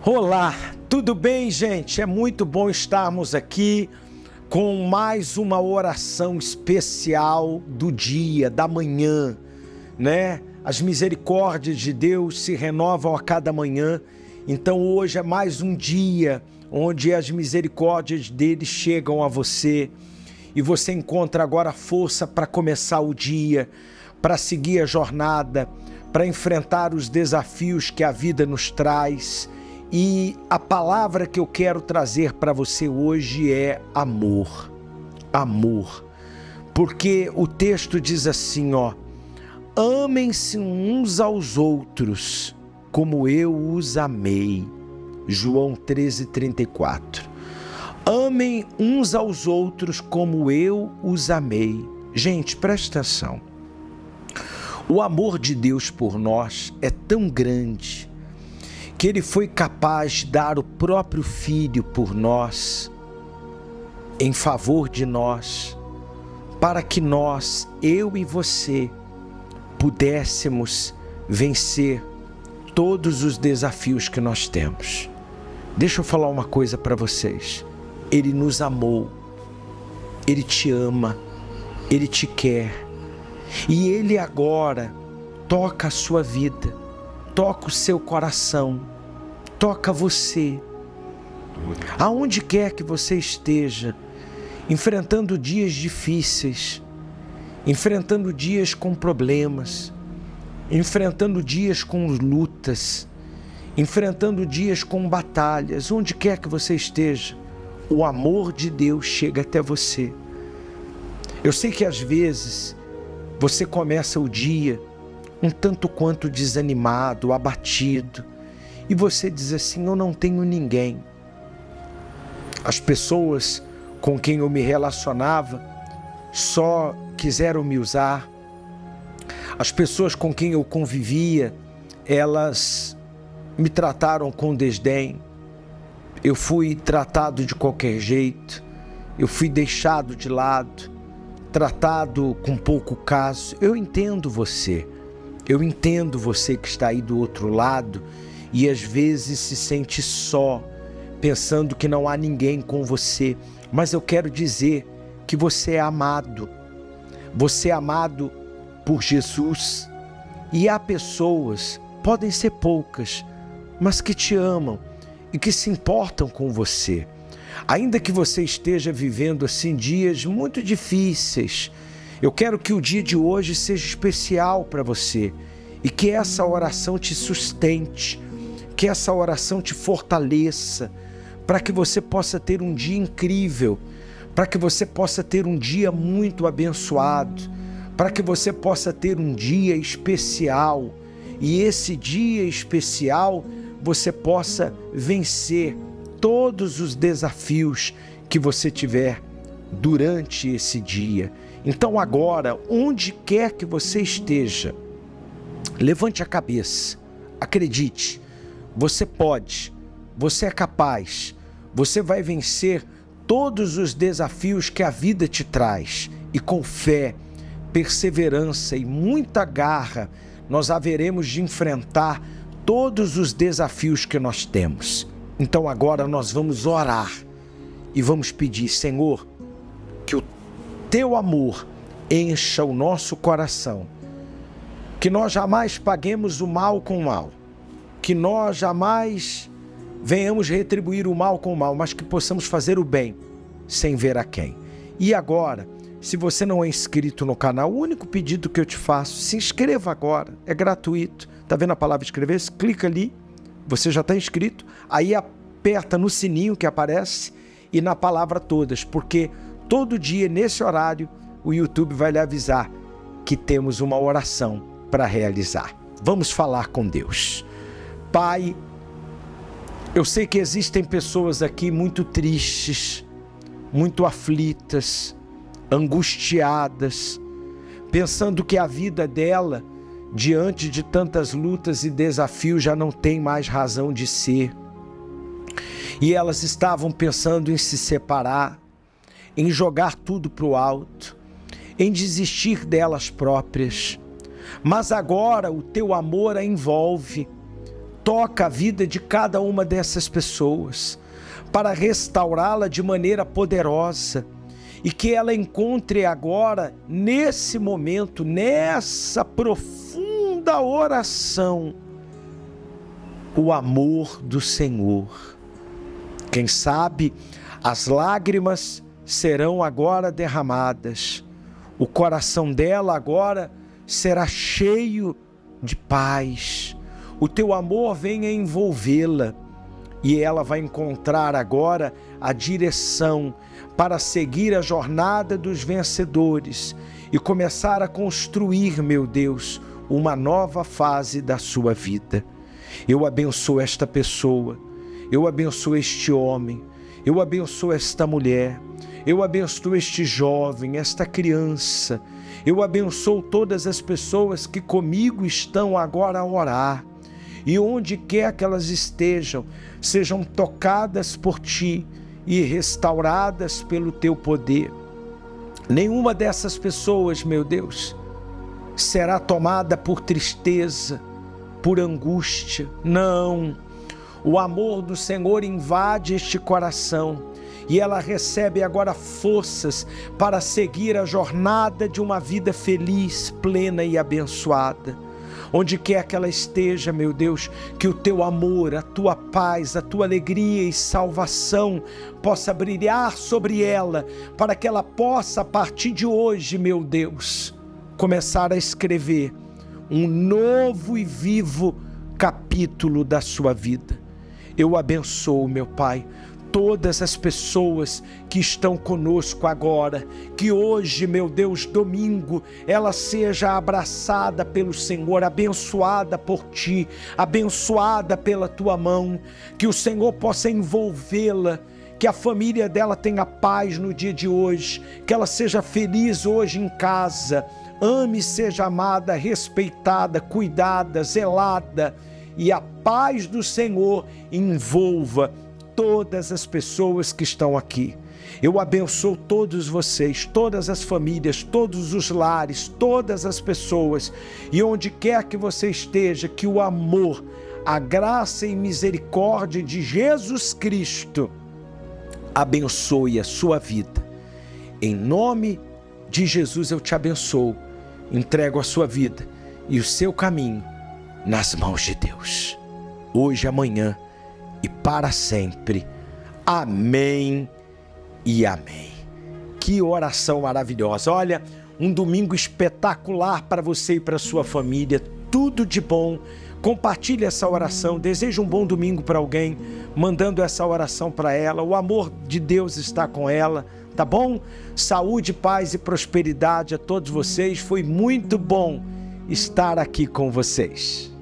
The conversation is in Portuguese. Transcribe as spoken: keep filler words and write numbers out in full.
Olá, tudo bem, gente? É muito bom estarmos aqui com mais uma oração especial do dia, da manhã, né? As misericórdias de Deus se renovam a cada manhã, então hoje é mais um dia onde as misericórdias dele chegam a você e você encontra agora força para começar o dia, para seguir a jornada, para enfrentar os desafios que a vida nos traz. E a palavra que eu quero trazer para você hoje é amor. Amor. Porque o texto diz assim, ó: amem-se uns aos outros como eu os amei. João treze, trinta e quatro. Amem uns aos outros como eu os amei. Gente, presta atenção. O amor de Deus por nós é tão grande que ele foi capaz de dar o próprio Filho por nós, em favor de nós, para que nós, eu e você, pudéssemos vencer todos os desafios que nós temos. Deixa eu falar uma coisa para vocês. Ele nos amou, ele te ama, ele te quer, e ele agora toca a sua vida, toca o seu coração, toca você. Aonde quer que você esteja, enfrentando dias difíceis, enfrentando dias com problemas, enfrentando dias com lutas, enfrentando dias com batalhas, onde quer que você esteja, o amor de Deus chega até você. Eu sei que às vezes você começa o dia um tanto quanto desanimado, abatido, e você diz assim: eu não tenho ninguém. As pessoas com quem eu me relacionava só quiseram me usar. As pessoas com quem eu convivia, elas me trataram com desdém. Eu fui tratado de qualquer jeito, eu fui deixado de lado, tratado com pouco caso. Eu entendo você. Eu entendo você que está aí do outro lado e às vezes se sente só, pensando que não há ninguém com você. Mas eu quero dizer que você é amado. Você é amado por Jesus. E há pessoas, podem ser poucas, mas que te amam e que se importam com você. Ainda que você esteja vivendo assim dias muito difíceis, eu quero que o dia de hoje seja especial para você e que essa oração te sustente, que essa oração te fortaleça, para que você possa ter um dia incrível, para que você possa ter um dia muito abençoado, para que você possa ter um dia especial e esse dia especial você possa vencer todos os desafios que você tiver durante esse dia. Então agora, onde quer que você esteja, levante a cabeça, acredite, você pode, você é capaz, você vai vencer todos os desafios que a vida te traz e com fé, perseverança e muita garra, nós haveremos de enfrentar todos os desafios que nós temos. Então agora nós vamos orar e vamos pedir: Senhor, que o teu amor encha o nosso coração, que nós jamais paguemos o mal com o mal, que nós jamais venhamos retribuir o mal com o mal, mas que possamos fazer o bem sem ver a quem. E agora, se você não é inscrito no canal, o único pedido que eu te faço: se inscreva agora, é gratuito. Tá vendo a palavra inscrever-se? Clica ali, você já está inscrito, aí aperta no sininho que aparece e na palavra todas, porque todo dia nesse horário o YouTube vai lhe avisar que temos uma oração para realizar. Vamos falar com Deus. Pai, eu sei que existem pessoas aqui muito tristes, muito aflitas, angustiadas, pensando que a vida dela, diante de tantas lutas e desafios, já não tem mais razão de ser. E elas estavam pensando em se separar, em jogar tudo para o alto, em desistir delas próprias. Mas agora o teu amor a envolve, toca a vida de cada uma dessas pessoas, para restaurá-la de maneira poderosa, e que ela encontre agora, nesse momento, nessa profunda oração, o amor do Senhor. Quem sabe as lágrimas serão agora derramadas, o coração dela agora será cheio de paz, o teu amor venha envolvê-la, e ela vai encontrar agora a direção para seguir a jornada dos vencedores e começar a construir, meu Deus, uma nova fase da sua vida. Eu abençoo esta pessoa, eu abençoo este homem, eu abençoo esta mulher, eu abençoo este jovem, esta criança, eu abençoo todas as pessoas que comigo estão agora a orar, e onde quer que elas estejam, sejam tocadas por Ti e restauradas pelo Teu poder. Nenhuma dessas pessoas, meu Deus, será tomada por tristeza, por angústia. Não, o amor do Senhor invade este coração e ela recebe agora forças para seguir a jornada de uma vida feliz, plena e abençoada. Onde quer que ela esteja, meu Deus, que o Teu amor, a Tua paz, a Tua alegria e salvação possa brilhar sobre ela, para que ela possa, a partir de hoje, meu Deus, começar a escrever um novo e vivo capítulo da sua vida. Eu abençoo, meu Pai, todas as pessoas que estão conosco agora, que hoje, meu Deus, domingo, ela seja abraçada pelo Senhor, abençoada por Ti, abençoada pela Tua mão, que o Senhor possa envolvê-la, que a família dela tenha paz no dia de hoje, que ela seja feliz hoje em casa, ame, seja amada, respeitada, cuidada, zelada, e a paz do Senhor envolva todas as pessoas que estão aqui. Eu abençoo todos vocês, todas as famílias, todos os lares, todas as pessoas, e onde quer que você esteja, que o amor, a graça e misericórdia de Jesus Cristo abençoe a sua vida. Em nome de Jesus eu te abençoo, entrego a sua vida e o seu caminho nas mãos de Deus, hoje, amanhã e para sempre. Amém e amém. Que oração maravilhosa. Olha, um domingo espetacular para você e para sua família. Tudo de bom. Compartilhe essa oração. Deseja um bom domingo para alguém, mandando essa oração para ela. O amor de Deus está com ela, tá bom? Saúde, paz e prosperidade a todos vocês. Foi muito bom estar aqui com vocês.